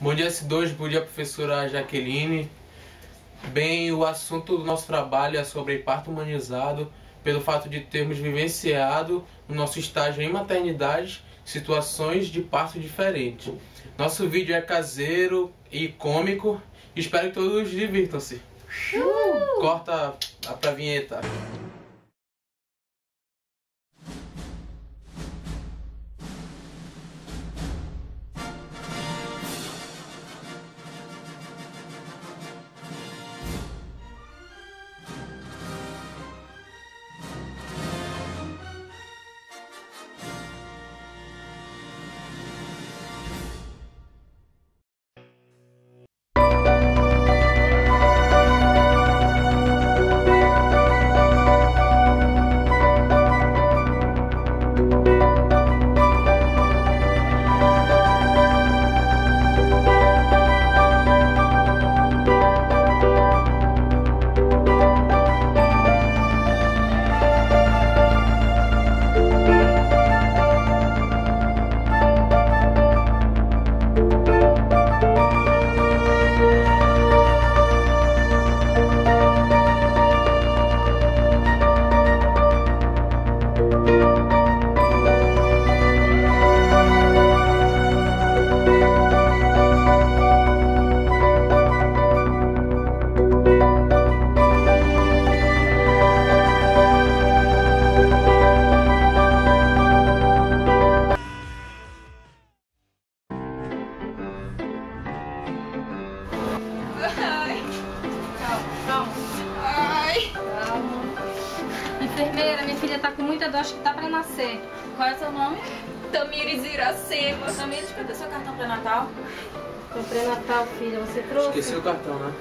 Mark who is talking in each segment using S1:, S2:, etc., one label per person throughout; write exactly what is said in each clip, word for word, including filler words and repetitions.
S1: Bom dia, S dois, bom dia, professora Jaqueline. Bem, o assunto do nosso trabalho é sobre parto humanizado, pelo fato de termos vivenciado no nosso estágio em maternidade situações de parto diferentes. Nosso vídeo é caseiro e cômico, espero que todos divirtam-se. Uh! Corta a pra vinheta.
S2: Enfermeira, minha filha tá com muita dor, acho que tá pra nascer.
S3: Qual é o seu nome?
S2: Tamires Iracema.
S3: Tamires, cadê seu cartão pré-natal?
S2: Tô pré-natal, filha, você trouxe?
S1: Esqueci o cartão, né?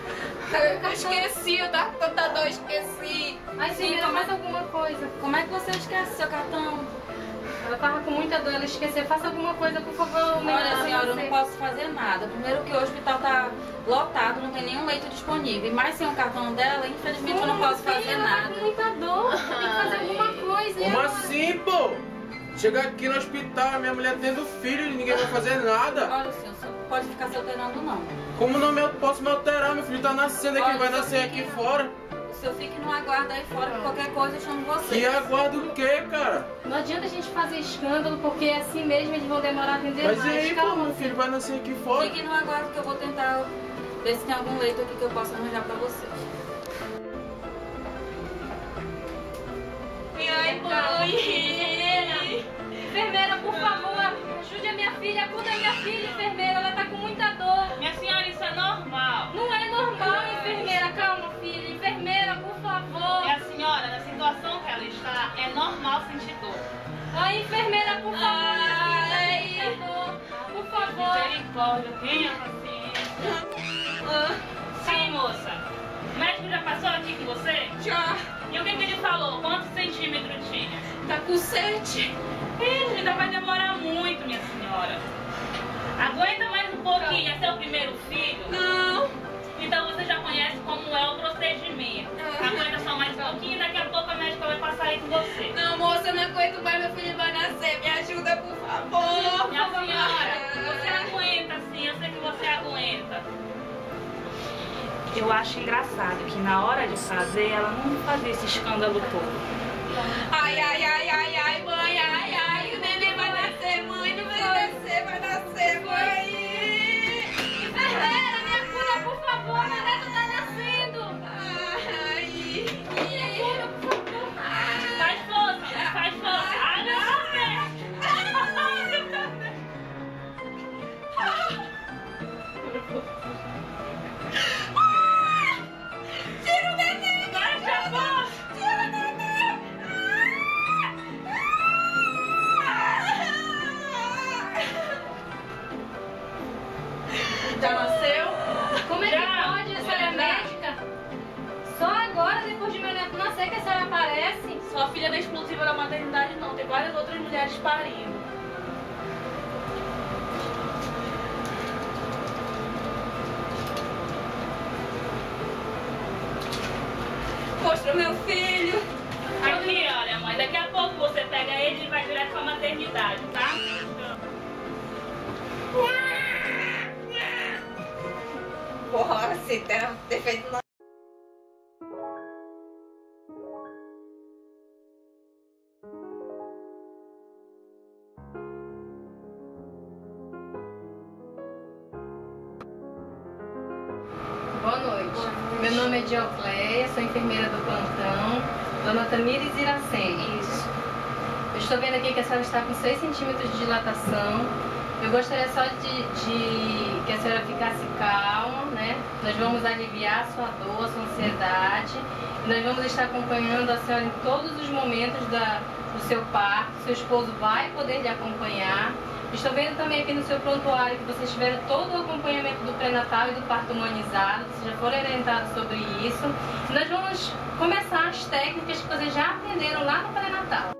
S2: Eu esqueci, eu tava com tanta dor, esqueci. Ai, filha, mais alguma coisa.
S3: Como é que você esquece seu cartão?
S2: Ela tava com muita dor, ela esqueceu. Faça alguma coisa, por favor.
S3: Olha, senhora, eu não posso fazer nada. Primeiro que o hospital tá lotado, não tem nenhum leito disponível. E mais sem o cartão dela, infelizmente eu não posso fazer nada.
S2: Ela tá com muita dor, tem que fazer alguma coisa.
S1: Como assim, pô? Chega aqui no hospital, minha mulher tendo filho e ninguém vai fazer nada.
S3: Olha, senhor, você não pode ficar se alterando, não.
S1: Como não me, posso me alterar? Meu filho tá nascendo aqui,
S3: Olha,
S1: vai nascer aqui
S3: fique...
S1: fora.
S3: O senhor fique no aguardo aí fora, que qualquer coisa eu chamo você.
S1: E aguardo o quê, cara?
S2: Não adianta a gente fazer escândalo, porque é assim mesmo eles vão demorar a atender
S1: Mas
S2: mais.
S1: e aí,
S2: Calma,
S1: pô, meu filho vai nascer aqui fora.
S3: Fique no aguardo que eu vou tentar ver se tem algum leito aqui que eu possa arranjar pra você.
S2: Ai, mãe! Enfermeira, por favor, ajude a minha filha, acuda a minha filha, enfermeira, ela tá com muita dor.
S4: Minha senhora, isso é normal.
S2: Não é normal, enfermeira, calma, filha. Enfermeira, por favor.
S4: Minha senhora, na situação que ela está, é normal sentir dor.
S2: Ai, enfermeira, por favor,
S4: Ai.
S2: minha filha tá com muita dor. Por favor.
S4: Misericórdia, tenha paciência. Sim, moça. O médico já passou aqui com você?
S2: Já.
S4: E o que, que ele falou? Quantos centímetros tinha?
S2: Tá com sete.
S4: Ih, ainda vai demorar muito, minha senhora. Aguenta mais um pouquinho. É seu primeiro filho?
S2: Não.
S4: Então você já conhece como é o procedimento. Aguenta só mais um pouquinho e daqui a pouco a médica vai passar aí com você.
S2: Não, moça, eu não aguento mais, meu filho vai nascer. Me ajuda, por favor.
S4: Minha senhora, você aguenta sim, eu sei que você aguenta. Eu acho engraçado que na hora de fazer, ela não fazia esse escândalo todo.
S2: Ai, ai, ai, ai, ai, mãe, ai, ai, o neném vai nascer, mãe, não vai nascer, vai nascer, mãe. Enfermeira, me acuda, por favor, a neta tá nascendo. Ai, me acuda, por favor.
S4: Faz força, faz força. Ai, meu Deus.
S2: Tira o neném.
S4: Vai, Japão.
S2: Tira o neném.
S3: Já nasceu?
S2: Como é
S4: Já,
S2: que pode? A senhora é
S4: já.
S2: médica? Só agora, depois de meu neto nascer, que a senhora aparece?
S3: Sua filha não é exclusiva da maternidade, não. Tem várias outras mulheres parindo.
S2: Mostra meu filho.
S4: Aqui, olha, mãe, daqui a pouco você pega ele e vai direto pra maternidade, tá?
S2: Bora, se ter, ter feito nada.
S5: Boa noite. Meu nome é Diocleia, sou enfermeira do plantão, Dona Tamires Iracema. Isso. Eu estou vendo aqui que a senhora está com seis centímetros de dilatação. Eu gostaria só de, de que a senhora ficasse calma, né? Nós vamos aliviar a sua dor, a sua ansiedade. E nós vamos estar acompanhando a senhora em todos os momentos da, do seu parto. Seu esposo vai poder lhe acompanhar. Estou vendo também aqui no seu prontuário que vocês tiveram todo o acompanhamento do pré-natal e do parto humanizado. Vocês já foram orientados sobre isso. E nós vamos começar as técnicas que vocês já aprenderam lá no pré-natal.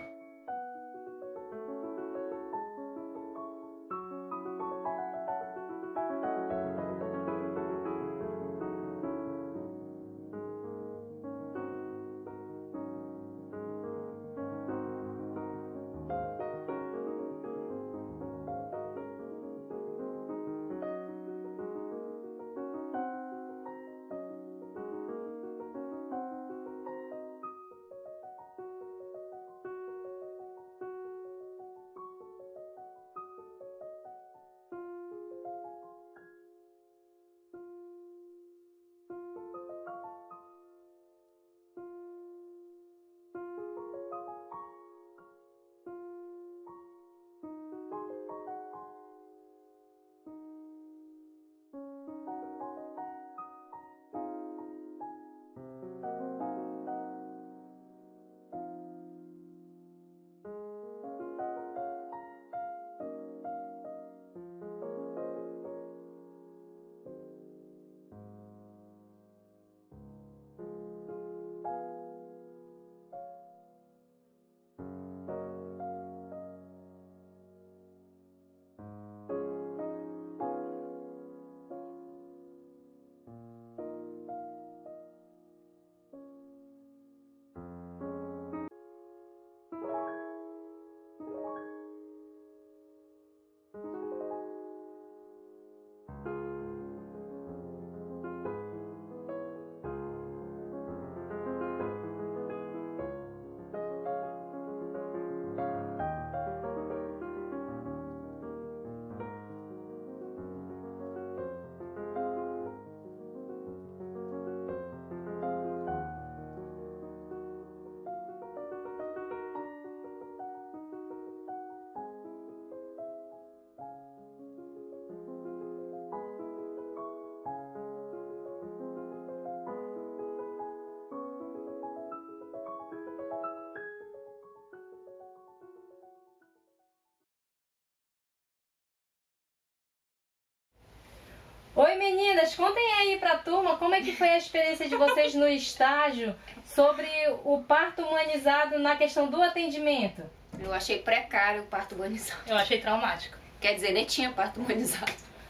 S5: Oi meninas, contem aí pra turma como é que foi a experiência de vocês no estágio sobre o parto humanizado na questão do atendimento.
S2: Eu achei precário o parto humanizado.
S4: Eu achei traumático.
S2: Quer dizer, nem tinha parto humanizado.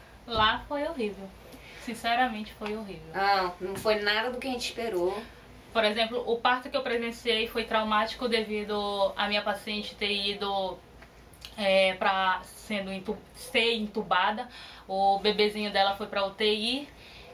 S4: Lá foi horrível. Sinceramente foi horrível.
S2: Não, não foi nada do que a gente esperou.
S4: Por exemplo, o parto que eu presenciei foi traumático devido a minha paciente ter ido é, para sendo entu ser entubada. O bebezinho dela foi para U T I.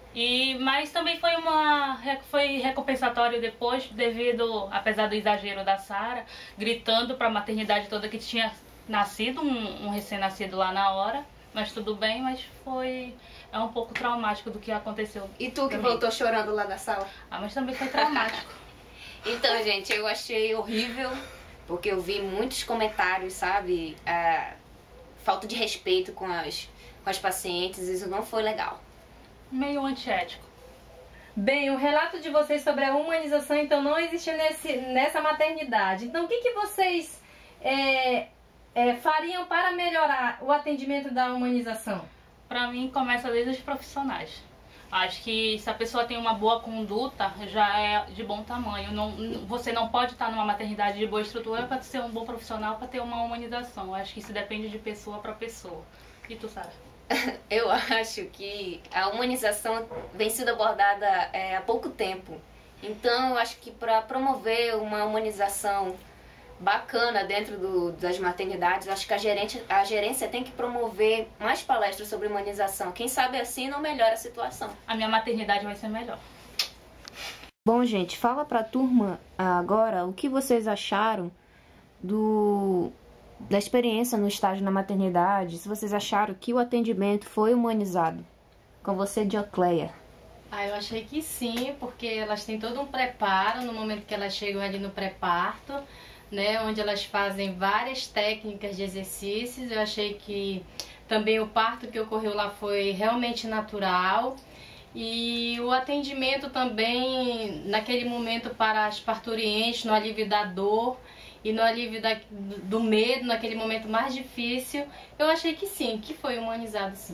S4: E, mas também foi uma foi recompensatório depois, devido, apesar do exagero da Sara, gritando para a maternidade toda que tinha nascido um, um recém-nascido lá na hora. Mas tudo bem, mas foi é um pouco traumático do que aconteceu.
S2: E tu que
S4: também.
S2: voltou chorando lá da sala?
S4: Ah, mas também foi traumático.
S2: Então, gente, eu achei horrível, porque eu vi muitos comentários, sabe? Ah, falta de respeito com as, com as pacientes, isso não foi legal.
S4: Meio antiético.
S5: Bem, o relato de vocês sobre a humanização, então, não existe nesse, nessa maternidade. Então, o que, que vocês é, é, fariam para melhorar o atendimento da humanização?
S4: Pra mim, começa desde os profissionais. Acho que se a pessoa tem uma boa conduta, já é de bom tamanho. Não, você não pode estar numa maternidade de boa estrutura para ser um bom profissional, para ter uma humanização. Acho que isso depende de pessoa para pessoa. E tu, Sara?
S2: Eu acho que a humanização vem sendo abordada é, há pouco tempo. Então, eu acho que para promover uma humanização
S6: bacana dentro do, das maternidades. Acho que a, gerente, a gerência tem que promover mais palestras sobre humanização. Quem sabe assim não melhora a situação.
S4: A minha maternidade vai ser melhor.
S6: Bom, gente, fala pra turma agora o que vocês acharam do, da experiência no estágio na maternidade. Se vocês acharam que o atendimento foi humanizado. Com você, Diocleia.
S5: Ah, eu achei que sim, porque elas têm todo um preparo no momento que elas chegam ali no pré-parto, né, onde elas fazem várias técnicas de exercícios. Eu achei que também o parto que ocorreu lá foi realmente natural. E o atendimento também, naquele momento para as parturientes, no alívio da dor e no alívio da, do medo, naquele momento mais difícil, eu achei que sim, que foi humanizado sim.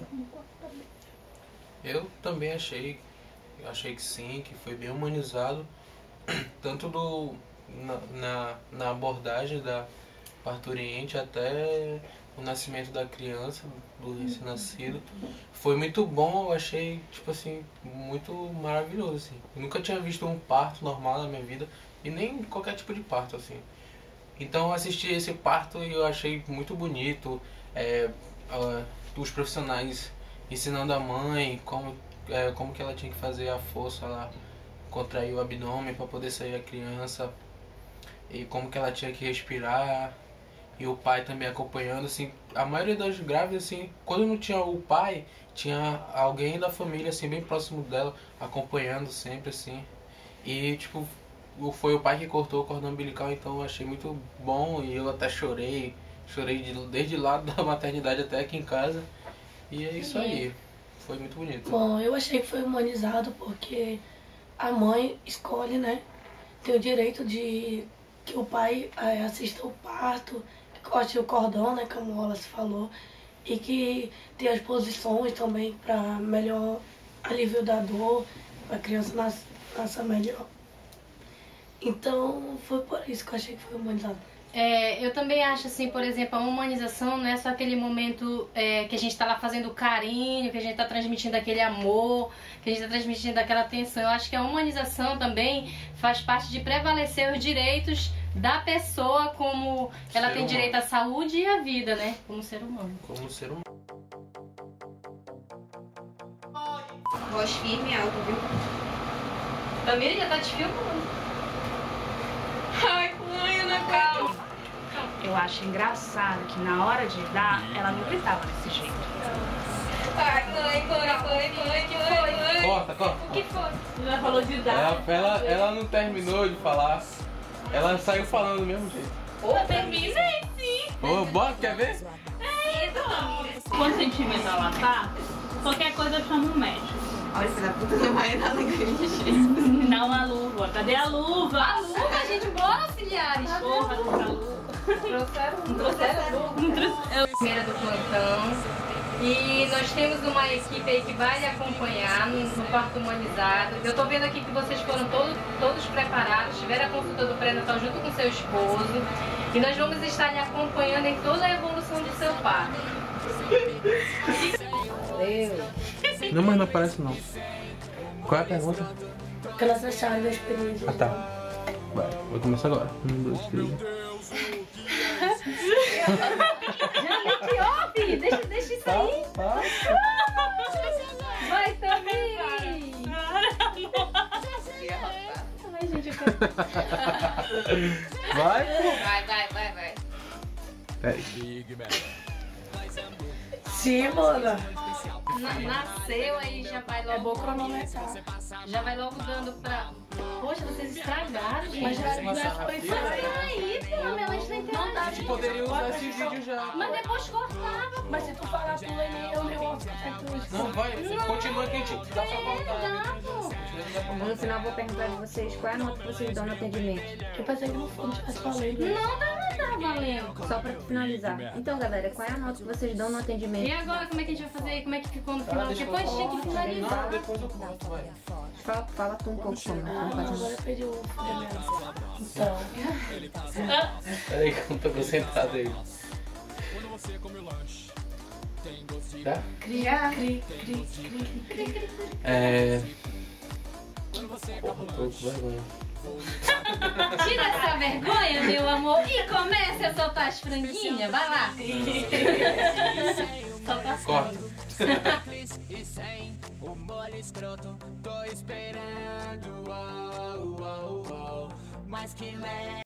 S1: Eu também achei, eu achei que sim, que foi bem humanizado, tanto do, na, na, na abordagem da parturiente até o nascimento da criança, do recém-nascido. Foi muito bom, eu achei, tipo assim, muito maravilhoso, assim. Eu nunca tinha visto um parto normal na minha vida, e nem qualquer tipo de parto, assim. Então eu assisti esse parto e eu achei muito bonito, é, uh, os profissionais ensinando a mãe como, é, como que ela tinha que fazer a força lá, contrair o abdômen para poder sair a criança, e como que ela tinha que respirar. E o pai também acompanhando, assim, a maioria das grávidas, assim, quando não tinha o pai, tinha alguém da família, assim, bem próximo dela, acompanhando sempre, assim. E, tipo, foi o pai que cortou o cordão umbilical, então eu achei muito bom e eu até chorei, chorei de, desde lá da maternidade até aqui em casa. E é isso aí, foi muito bonito.
S7: Bom, eu achei que foi humanizado porque a mãe escolhe, né, tem o direito de que o pai é, assista o parto, corte o cordão, né, como o Wallace falou, e que tem as posições também para melhor alívio da dor, para a criança nas, nascer melhor. Então, foi por isso que eu achei que foi humanizado.
S5: É, eu também acho assim, por exemplo, a humanização não é só aquele momento é, que a gente está lá fazendo carinho, que a gente está transmitindo aquele amor, que a gente está transmitindo aquela atenção. Eu acho que a humanização também faz parte de prevalecer os direitos da pessoa, como ela tem direito à saúde e à vida, né? Como ser humano.
S1: Como ser humano.
S2: Voz firme e alta, viu?
S5: Tamira já tá te filmando.
S2: Ai, mãe, Ana, calma.
S3: Eu acho engraçado que na hora de dar, ela não gritava desse jeito.
S2: Ai, mãe, mãe, mãe, mãe, que foi, mãe?
S1: Corta, corta.
S2: O que foi?
S4: Já falou de dar.
S1: Ela, ela, ela não terminou de falar, ela saiu falando do mesmo jeito.
S2: Eu terminei, sim.
S1: Ô, bora, quer ver?
S2: É isso,
S4: Quantos centímetros ela tá? Qualquer coisa eu chamo um médico.
S2: olha, filha da puta, não vai nada
S4: Me dá uma luva. Cadê a luva?
S2: A luva, gente, bora, auxiliares.
S4: Porra, trouxe a luva.
S2: Trouxeram, trouxeram.
S4: Não trouxe- eu-
S5: Primeira do plantão. E nós temos uma equipe aí que vai lhe acompanhar no, no parto humanizado. Eu tô vendo aqui que vocês foram todos, todos preparados, tiveram a consulta do pré-natal junto com seu esposo. E nós vamos estar lhe acompanhando em toda a evolução de seu parto.
S1: Não, mas não aparece não. Qual é a pergunta?
S7: O que elas acharam da experiência?
S1: Ah, tá. Vai, vou começar agora. Um, dois, três.
S2: Que ouve? Deixa, deixa isso aí.
S1: Tá,
S2: Vai, Tamiri. Ai, gente, eu quero...
S1: vai, pô.
S2: Vai, vai, vai, vai.
S1: Peraí.
S7: Sim, mana.
S5: Na- nasceu aí já vai logo.
S7: É bom cronometrar.
S5: Já vai logo dando pra. Poxa, vocês estragaram, gente.
S7: Mas já, já foi isso aí.
S2: Aí, pô, minha mãe está interrompendo.
S1: A gente poderia usar esse vídeo já.
S2: Mas depois cortava.
S7: Mas se tu falar pula ele, eu nem ouço.
S1: Não, vai, continua que a gente dá pra voltar.
S6: No final eu vou perguntar de vocês qual é a nota que vocês dão no atendimento.
S7: Eu pensei que no fundo tivesse falando.
S2: Não, tá, tá valendo.
S6: Só pra finalizar. Então, galera, qual é a nota que vocês dão no atendimento?
S5: E agora, como é que a gente vai fazer? Como é que ficou no final? Depois tinha que finalizar.
S1: Não, depois eu conto, vai.
S6: Fala, fala tu um pouco como.
S7: Ah,
S6: como
S7: agora
S6: faz
S7: eu perdi o fundamento. Então,
S1: Peraí que eu não tô concentrado aí. Tá?
S7: cria, cri, cri, cri, cri.
S1: É... Porra, tô com vergonha.
S2: Tira essa vergonha, meu amor, e comece a soltar as franguinhas. Vai lá. Solta as
S1: Corta.
S8: E sem o mole escroto, tô esperando, uau, uau, uau. Mas que leve.